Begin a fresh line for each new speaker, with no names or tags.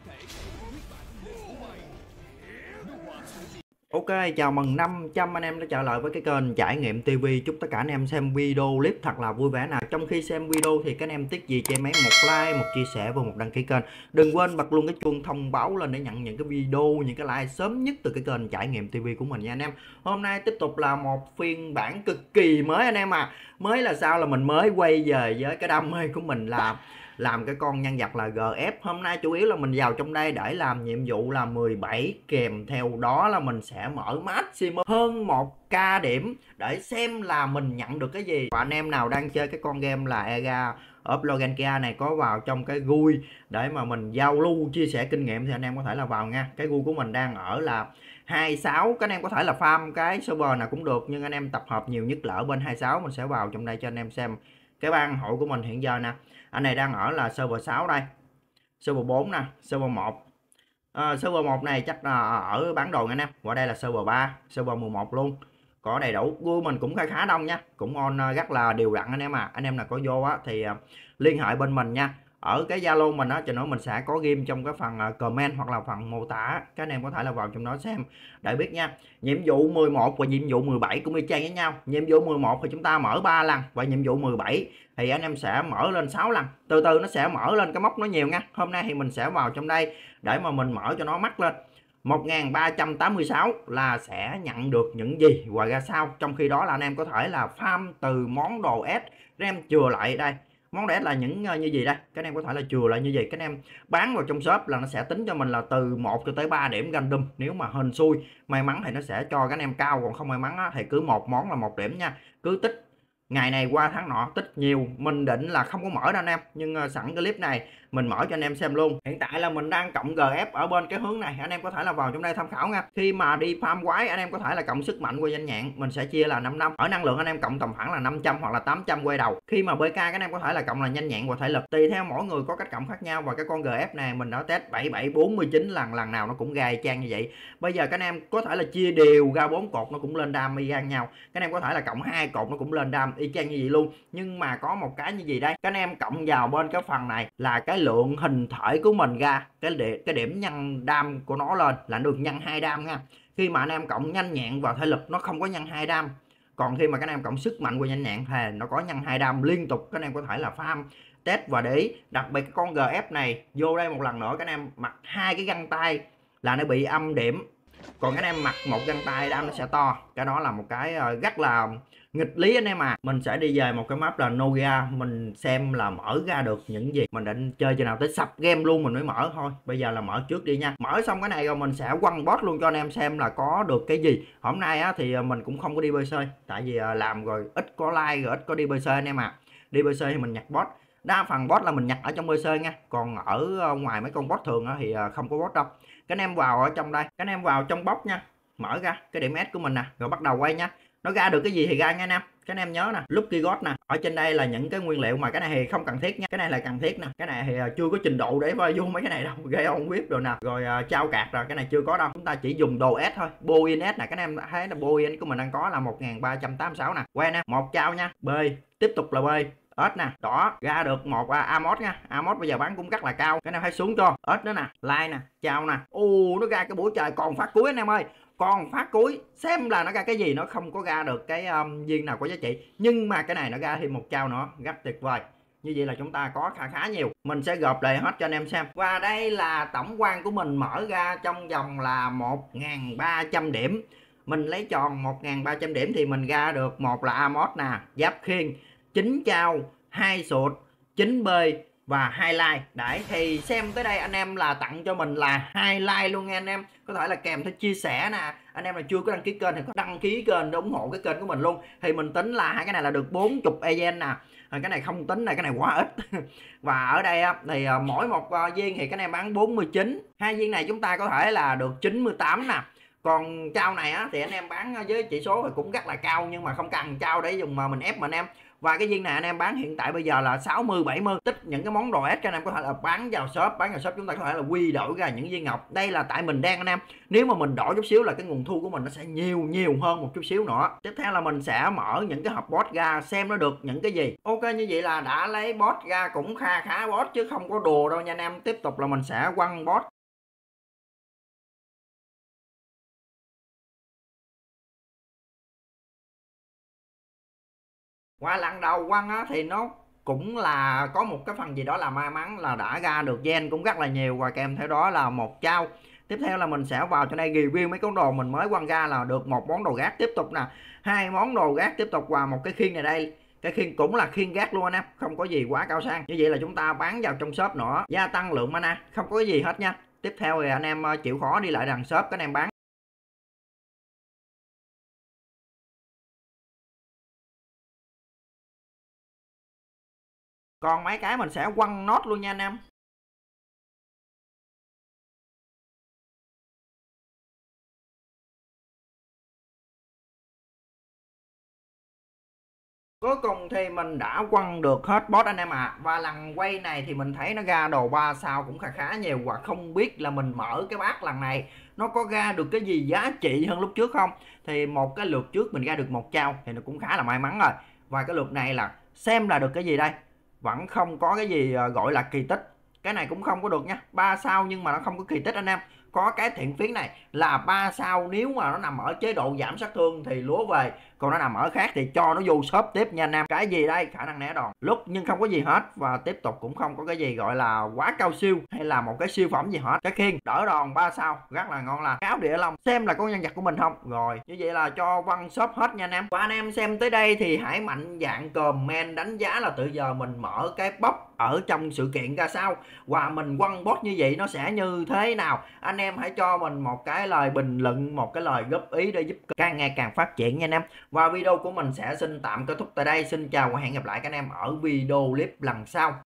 Ok, chào mừng 500 anh em đã trở lại với cái kênh Trải Nghiệm TV. Chúc tất cả anh em xem video clip thật là vui vẻ nào. Trong khi xem video thì các anh em tiếc gì cho em ấy một like, một chia sẻ và một đăng ký kênh. Đừng quên bật luôn cái chuông thông báo lên để nhận những cái video, những cái like sớm nhất từ cái kênh Trải Nghiệm TV của mình nha anh em. Hôm nay tiếp tục là một phiên bản cực kỳ mới anh em à. Mới là sao, là mình mới quay về với cái đam mê của mình là làm cái con nhân vật là GF. Hôm nay chủ yếu là mình vào trong đây để làm nhiệm vụ là 17, kèm theo đó là mình sẽ mở maximum hơn 1k điểm để xem là mình nhận được cái gì. Và anh em nào đang chơi cái con game là Ega of Logankia này có vào trong cái GUI để mà mình giao lưu chia sẻ kinh nghiệm thì anh em có thể là vào nha. Cái GUI của mình đang ở là 26, các anh em có thể là farm cái server nào cũng được, nhưng anh em tập hợp nhiều nhất là ở bên 26. Mình sẽ vào trong đây cho anh em xem cái ban hội của mình hiện giờ nè. Anh này đang ở là server 6 đây, server 4 nè, server 1. Server 1 này chắc là ở bản đồ anh em. Qua đây là server 3, server 11 luôn. Có đầy đủ, view mình cũng khá đông nha, cũng on rất là đều đặn anh em à. Anh em nào có vô á thì liên hệ bên mình nha. Ở cái Zalo mình á, cho nữa mình sẽ có ghim trong cái phần comment hoặc là phần mô tả, các anh em có thể là vào trong đó xem để biết nha. Nhiệm vụ 11 và nhiệm vụ 17 cũng y chang với nhau. Nhiệm vụ 11 thì chúng ta mở 3 lần, và nhiệm vụ 17 thì anh em sẽ mở lên 6 lần. Từ từ nó sẽ mở lên cái mốc nó nhiều nha. Hôm nay thì mình sẽ vào trong đây để mà mình mở cho nó mắc lên 1386 là sẽ nhận được những gì và ra sao. Trong khi đó là anh em có thể là farm từ món đồ S, các em chừa lại đây. Món đồ S là những như gì đây, các anh em có thể là chừa lại như vậy, các anh em bán vào trong shop là nó sẽ tính cho mình là từ 1 cho tới 3 điểm random. Nếu mà hên xui may mắn thì nó sẽ cho các anh em cao, còn không may mắn á, thì cứ một món là 1 điểm nha. Cứ tích ngày này qua tháng nọ, tích nhiều. Mình định là không có mở đâu anh em, nhưng sẵn cái clip này mình mở cho anh em xem luôn. Hiện tại là mình đang cộng GF ở bên cái hướng này, anh em có thể là vào trong đây tham khảo nha. Khi mà đi farm quái anh em có thể là cộng sức mạnh qua danh nhạn, mình sẽ chia là 5 năm. Ở năng lượng anh em cộng tầm khoảng là 500 hoặc là 800 quay đầu. Khi mà BK các anh em có thể là cộng là nhanh nhẹn và thể lực, tùy theo mỗi người có cách cộng khác nhau. Và cái con GF này mình đã test 7749 lần nào nó cũng ra trang như vậy. Bây giờ các anh em có thể là chia đều ra 4 cột nó cũng lên đam y gan nhau. Các anh em có thể là cộng 2 cột nó cũng lên đam y chang như vậy luôn. Nhưng mà có một cái như gì đây, các anh em cộng vào bên cái phần này là cái lượng hình thể của mình ra, cái điểm nhân đam của nó lên là được nhân 2 đam nha. Khi mà anh em cộng nhanh nhẹn vào thể lực nó không có nhân 2 đam. Còn khi mà các anh em cộng sức mạnh của nhanh nhẹn thì nó có nhân 2 đam liên tục. Các anh em có thể là farm test và để ý. Đặc biệt cái con GF này vô đây một lần nữa, các anh em mặc 2 cái găng tay là nó bị âm điểm, còn các anh em mặc một găng tay đam nó sẽ to. Cái đó là một cái rất là nghịch lý anh em à. Mình sẽ đi về một cái map là Nogia, mình xem là mở ra được những gì. Mình định chơi chừng nào tới sập game luôn mình mới mở thôi. Bây giờ là mở trước đi nha. Mở xong cái này rồi mình sẽ quăng boss luôn cho anh em xem là có được cái gì. Hôm nay á thì mình cũng không có đi BC, tại vì làm rồi ít có like rồi ít có đi BC anh em à. Đi BC thì mình nhặt boss, đa phần boss là mình nhặt ở trong BC nha, còn ở ngoài mấy con boss thường thì không có boss đâu. Các anh em vào ở trong đây, các anh em vào trong box nha, mở ra cái điểm S của mình nè, rồi bắt đầu quay nha. Nó ra được cái gì thì ra nha anh em. Các anh em nhớ nè, Lucky God nè, ở trên đây là những cái nguyên liệu mà cái này thì không cần thiết nha, cái này là cần thiết nè. Cái này thì chưa có trình độ để vô mấy cái này đâu, gây ông whip rồi nè, rồi trao card rồi, cái này chưa có đâu. Chúng ta chỉ dùng đồ S thôi. Boin S nè, các anh em thấy là Boin của mình đang có là 1386 nè. Quen nè, một trao nha. B, tiếp tục là B. Ếch nè, đó, ra được một Amos nha. Amos bây giờ bán cũng rất là cao, cái này phải xuống cho. Ếch nữa nè, like nè, chào nè. Nó ra cái buổi trời còn phát cuối anh em ơi, còn phát cuối. Xem là nó ra cái gì, nó không có ra được cái viên nào có giá trị, nhưng mà cái này nó ra thêm một trao nữa, rất tuyệt vời. Như vậy là chúng ta có khá nhiều. Mình sẽ gộp lại hết cho anh em xem. Và đây là tổng quan của mình mở ra trong vòng là 1300 điểm. Mình lấy tròn 1300 điểm thì mình ra được một là Amos nè, giáp khiên, 9 trao, 2 sụt, 9 bơi và 2 like. Đấy, thì xem tới đây anh em là tặng cho mình là 2 like luôn nha anh em. Có thể là kèm theo chia sẻ nè. Anh em là chưa có đăng ký kênh thì có đăng ký kênh để ủng hộ cái kênh của mình luôn. Thì mình tính là hai cái này là được 40 ejen nè. Cái này không tính này, cái này quá ít. Và ở đây thì mỗi một viên thì các anh em bán 49. Hai viên này chúng ta có thể là được 98 nè. Còn trao này thì anh em bán với chỉ số thì cũng rất là cao, nhưng mà không cần trao để dùng mà mình ép mà anh em. Và cái viên này anh em bán hiện tại bây giờ là 60 70, tích những cái món đồ S cho anh em có thể là bán vào shop, chúng ta có thể là quy đổi ra những viên ngọc. Đây là tại mình đang anh em, nếu mà mình đổi chút xíu là cái nguồn thu của mình nó sẽ nhiều hơn một chút xíu nữa. Tiếp theo là mình sẽ mở những cái hộp boss ra xem nó được những cái gì. Ok, như vậy là đã lấy boss ra cũng khá boss chứ không có đùa đâu nha anh em. Tiếp tục là mình sẽ quăng boss Qua lần đầu quăng á thì nó cũng là có một cái phần gì đó là may mắn là đã ra được gen cũng rất là nhiều, và kèm theo đó là một trao. Tiếp theo là mình sẽ vào cho đây review mấy con đồ mình mới quăng ra là được một món đồ gác tiếp tục nè, hai món đồ gác tiếp tục và một cái khiên này đây. Cái khiên cũng là khiên gác luôn anh em, không có gì quá cao sang. Như vậy là chúng ta bán vào trong shop nữa, gia tăng lượng mana, không có cái gì hết nha. Tiếp theo thì anh em chịu khó đi lại đằng shop các anh em bán. Còn mấy cái mình sẽ quăng nốt luôn nha anh em. Cuối cùng thì mình đã quăng được hết boss anh em ạ. Và lần quay này thì mình thấy nó ra đồ 3 sao cũng khá khá nhiều, và không biết là mình mở cái bát lần này nó có ra được cái gì giá trị hơn lúc trước không. Thì một cái lượt trước mình ra được một trao thì nó cũng khá là may mắn rồi. Và cái lượt này là xem là được cái gì đây. Vẫn không có cái gì gọi là kỳ tích. Cái này cũng không có được nha, 3 sao nhưng mà nó không có kỳ tích anh em. Có cái thiện phiến này là 3 sao nếu mà nó nằm ở chế độ giảm sát thương thì lúa về, còn nó nằm ở khác thì cho nó vô shop tiếp nha anh em. Cái gì đây, khả năng né đòn lúc nhưng không có gì hết, và tiếp tục cũng không có cái gì gọi là quá cao siêu hay là một cái siêu phẩm gì hết. Cái khiên đỡ đòn 3 sao rất là ngon, là cáo địa long, xem là có nhân vật của mình không. Rồi như vậy là cho quăng shop hết nha anh em. Và anh em xem tới đây thì hãy mạnh dạn comment đánh giá là từ giờ mình mở cái box ở trong sự kiện ra sao, và mình quăng boss như vậy nó sẽ như thế nào. Anh em hãy cho mình một cái lời bình luận, một cái lời góp ý để giúp càng ngày càng phát triển nha anh em. Và video của mình sẽ xin tạm kết thúc tại đây. Xin chào và hẹn gặp lại các anh em ở video clip lần sau.